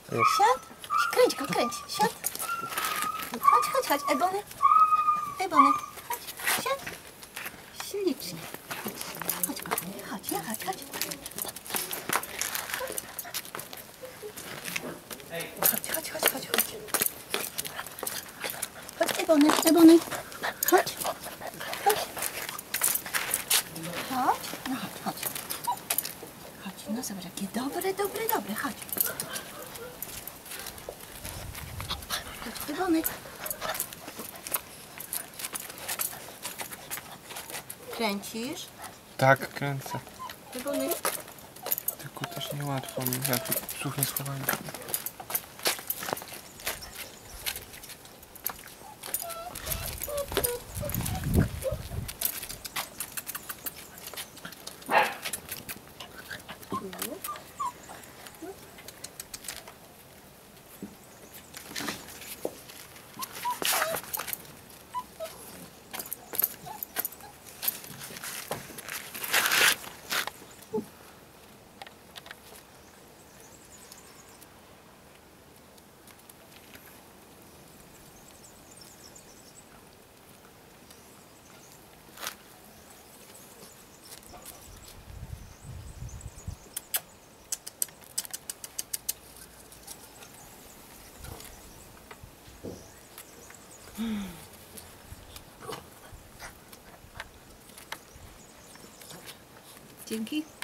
Siad. Kręć go, kręć. Siad. Chodź. Ebony. Chodź. Siad. Ślicznie. Chodź, kochanie. Chodź. Chodź, Ebony. Chodź. Chodź, no zobacz, jakie dobre, chodź. Chodź, Ebony. Kręcisz? Tak, kręcę. Ebony. Tylko też niełatwo mi, ja tu brzuch nie schowałem. Dzięki.